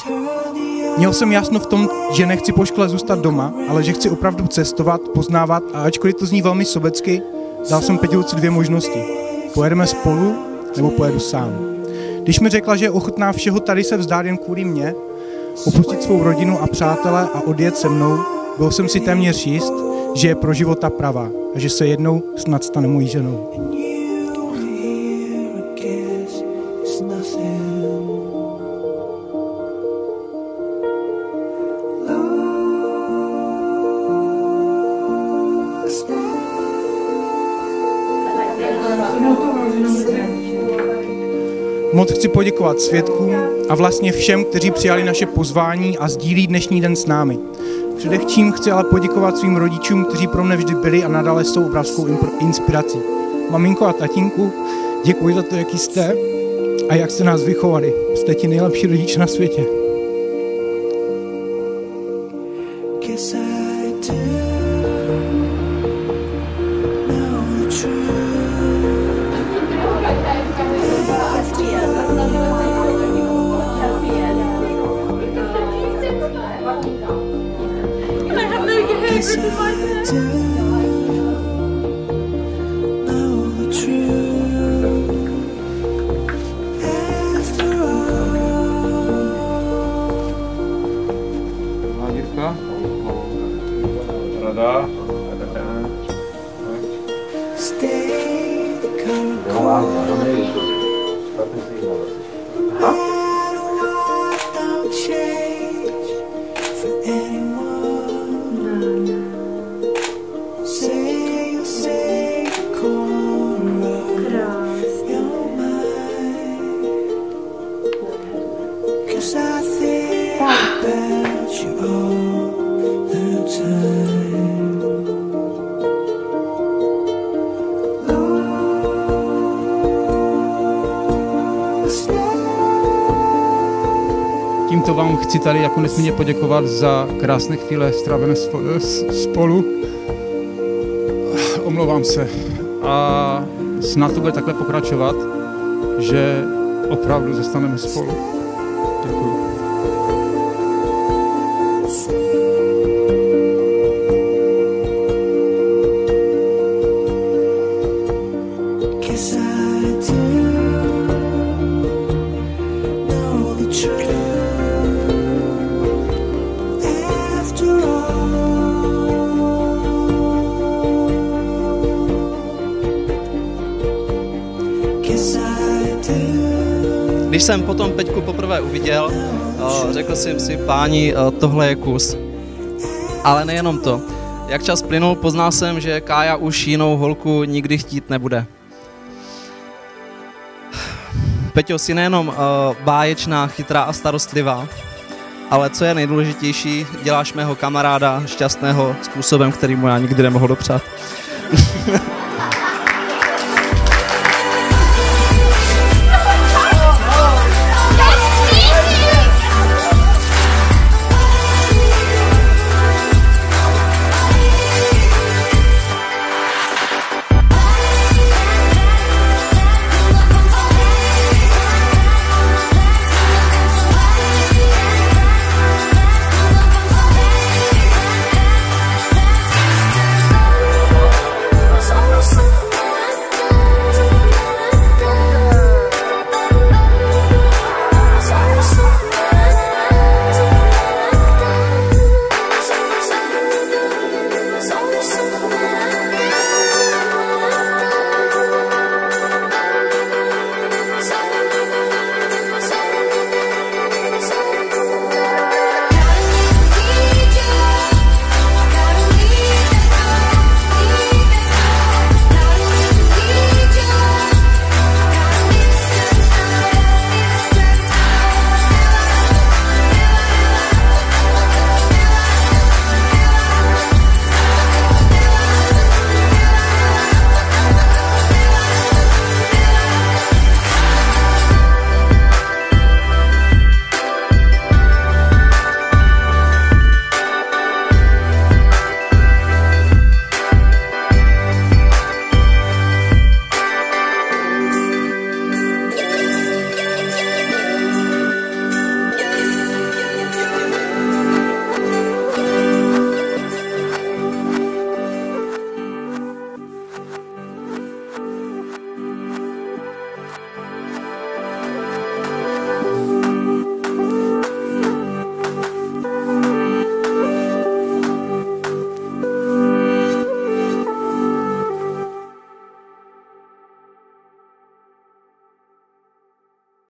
Měl jsem jasno v tom, že nechci po škole zůstat doma, ale že chci opravdu cestovat, poznávat a ačkoliv to zní velmi sobecky, dal jsem Peťulce dvě možnosti. Pojedeme spolu, nebo pojedu sám. Když mi řekla, že je ochotná všeho tady se vzdát jen kvůli mě, opustit svou rodinu a přátele a odjet se mnou, byl jsem si téměř jist, že je pro života pravá a že se jednou snad stane mojí ženou. Moc chci poděkovat svědkům a vlastně všem, kteří přijali naše pozvání a sdílí dnešní den s námi. Především chci ale poděkovat svým rodičům, kteří pro mne vždy byli a nadále jsou obrovskou inspirací. Maminko a tatínku, děkuji za to, jaký jste a jak jste nás vychovali. Jste ti nejlepší rodič na světě. Rada. Tímto vám chci tady jako nesmírně poděkovat za krásné chvíle strávené spolu. Omlouvám se. A snad to bude takhle pokračovat, že opravdu zůstaneme spolu. Děkuji. Když jsem potom Peťku poprvé uviděl, řekl jsem si, páni, tohle je kus. Ale nejenom to. Jak čas plynul, poznal jsem, že Kája už jinou holku nikdy chtít nebude. Peťo, jsi nejenom báječná, chytrá a starostlivá, ale co je nejdůležitější, děláš mého kamaráda šťastného způsobem, který mu já nikdy nemohl dopřát.